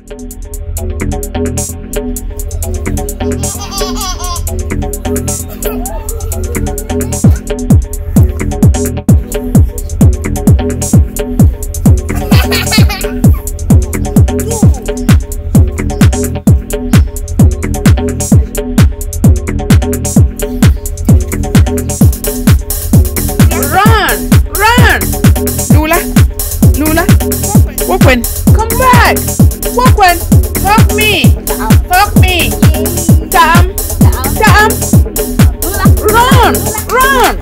Come back! Walkman! Hug me! Hug me! Tam! Tam! Run! Run!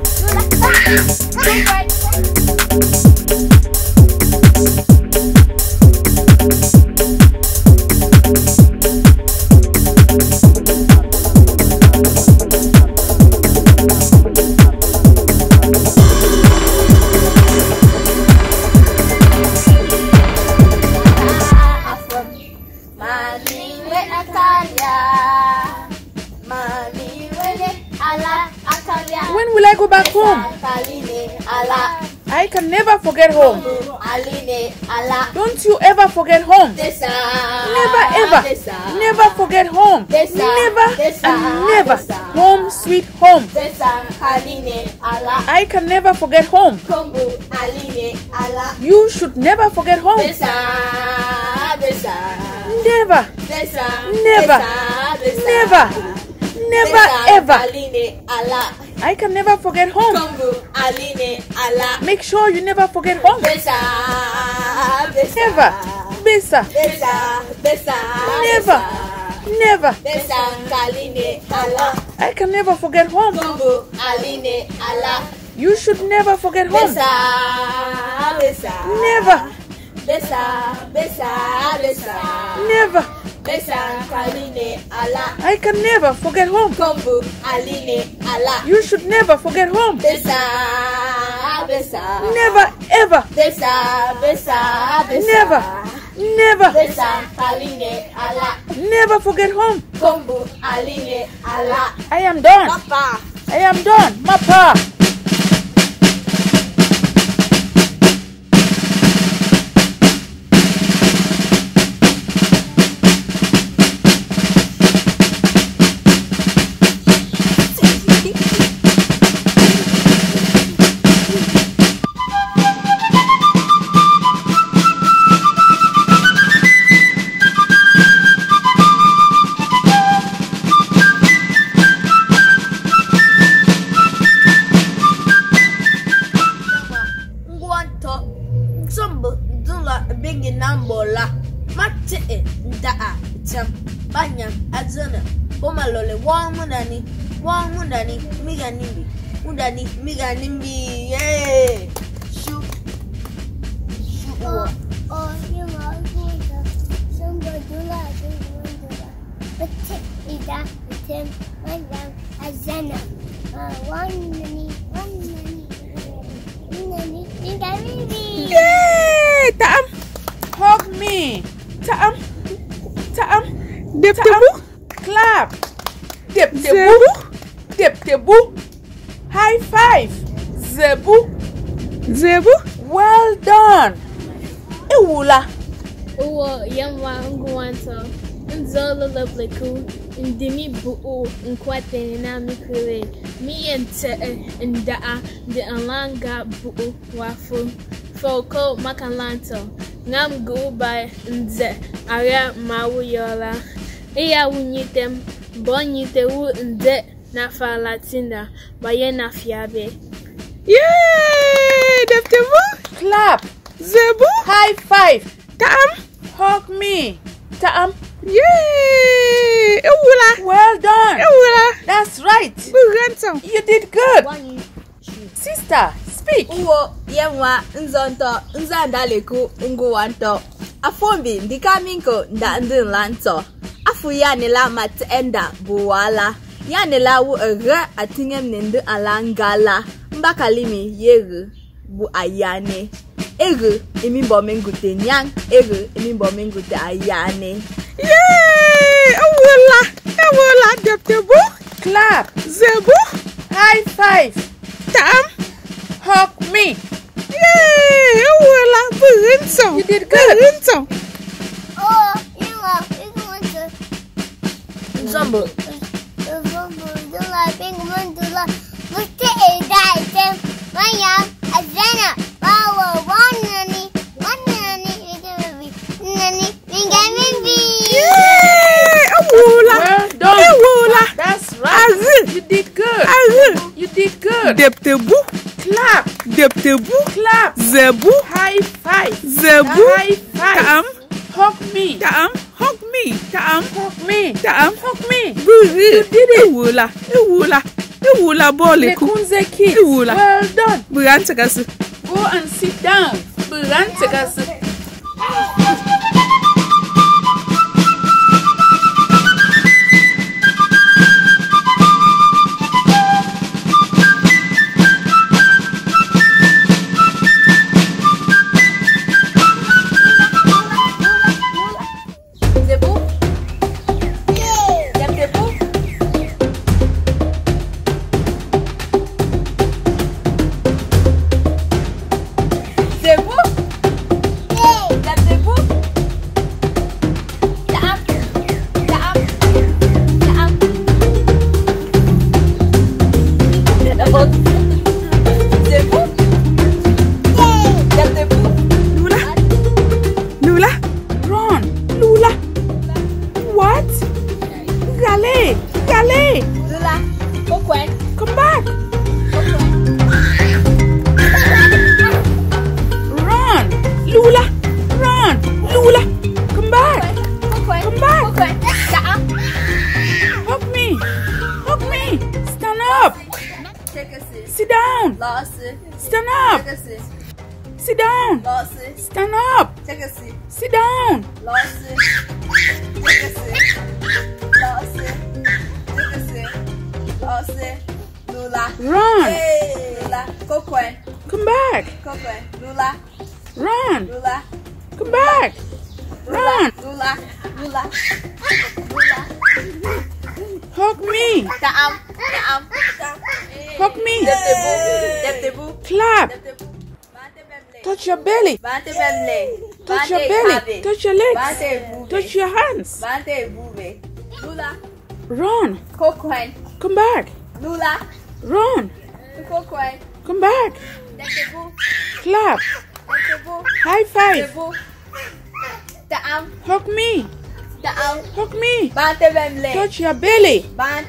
When will I go back home? I can never forget home. Don't you ever forget home. Never ever. Never forget home. Never and never. Home sweet home. I can never forget home. You should never forget home. Never. Never. Never. Never ever. I can never forget home. Make sure you never forget home. Never. Besa. Never. Never. I can never forget home. You should never forget home. Never. Never. I can never forget home. You should never forget home. Never ever. Never. Never. Never forget home. I am done. I am done. Mapa. Mundani miganimbi, yeah. Shoot. Oh, you know, somebody do that. But take that with him, one azana. One minute. Yay! Tam, hug me. Tam. Dip tebu. Clap. Dip tebu. High five. Zebu. Well done. Ewula. Uwo yamwa nguwanto. Nzolo lobleku. Ndimi bu'u nkwate na mikure. Mi ente ndaa de alanga bu'u wafu. Foko makalanto. Ngam guba nze aria mawuyola. Iya wunyitem. Bonyite wu nde na fa latina baye na fiabe. Yay! Deftebu. Clap. Zebu. High five. Tam. Hug me. Tam. Yay! Ewula. Well done. Ewula. That's right. You did good. Sister, speak. Uwo yemwa nzonto nzandaleku nguwanto. Afombi ndikaminko nda ndinlanto. Afu yanela mat enda buwala. Yanela wu atingem nende alangala. Mbakalimi yegu bu ayane. Imimbo mengute nyang. Imimbo mengute ayane. Yay! Ewula. Deftebu. Clap. Zebu. High five. Tam. Hug me. Yay! Ewula. You did good. Oh, you Zombo. That's right. You did good. You did good. Deptebu. Clap. Deptebu. Clap. Zebu. High five. Zebu. High five. Taam. Hug me. Taam. Hug me. Taam. Hug me. Taam. Hug me. You did it. Ewula boleku. Lekunze kids. Ewula. Well done. Burantegasi. Go and sit down. Burantegasi. Come back. Run. Lula. Run. Lula. Come back. Come back. Help me. Help me. Stand up. Sit down. Stand up. Sit down. Stand up. Sit down. Run. Come back. Run. Come back. Run. Hug me. Hug me. Clap. Touch your belly. Touch your belly. Touch your legs. Touch your hands. Run. Come back. Run. Come back. Clap. High five. Hug me. Hug me. Touch your belly.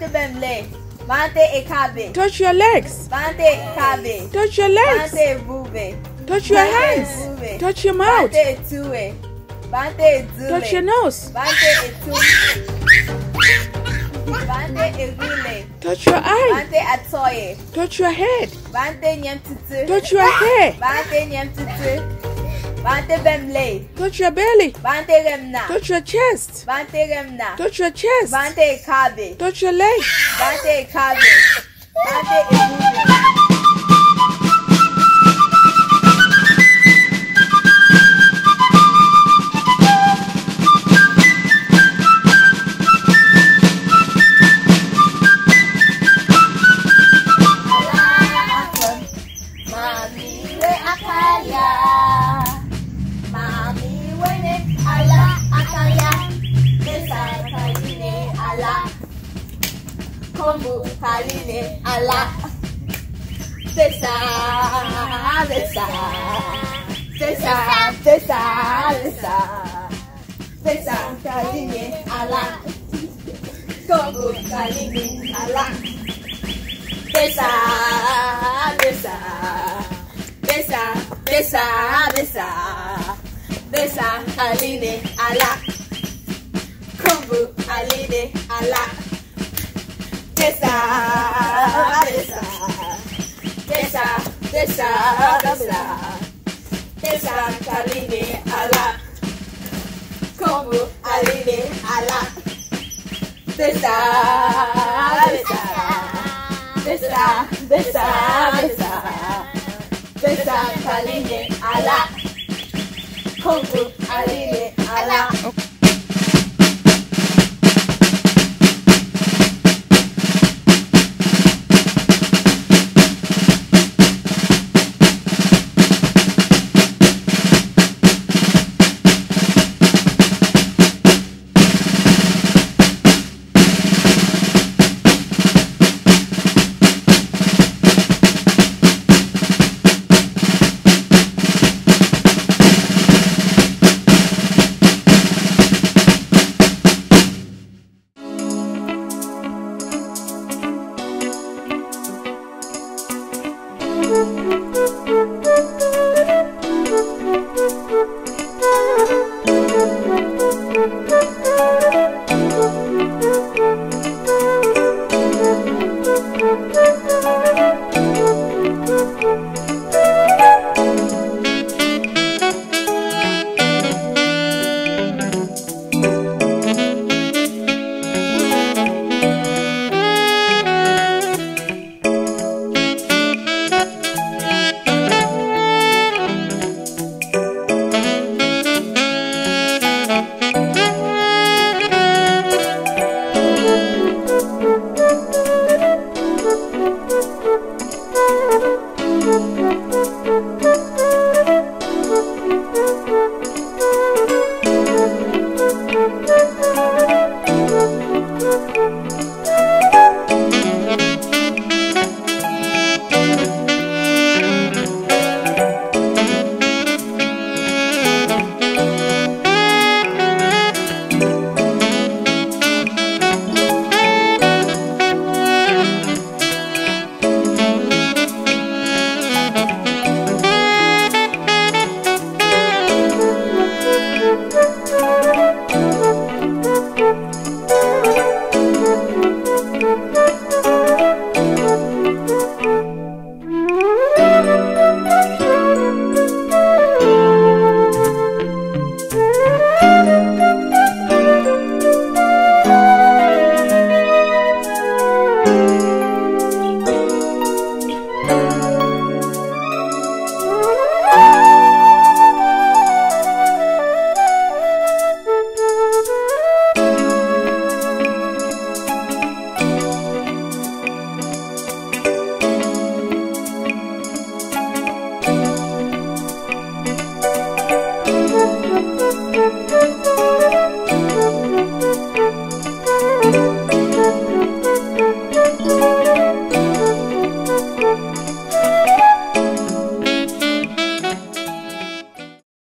Touch your legs. Touch your legs. Touch your hands. Touch your mouth. Touch your nose. Touch your eye. Touch your head. Touch your hair. Touch your belly. Touch your chest. Touch your chest. Touch your leg. Kombu kaline ala Tesa Tesa Tesa Tesa Tesa Tesa kaline ala Kombu kaline ala Tesa Tesa Tesa Tesa Tesa Tesa kaline ala Kombu kaline ala Tesa, tesa, tesa, tesa, tesa, kaline ala, kombu aline ala, tesa, tesa, tesa, tesa, tesa, kaline ala, kombu aline ala. Bye.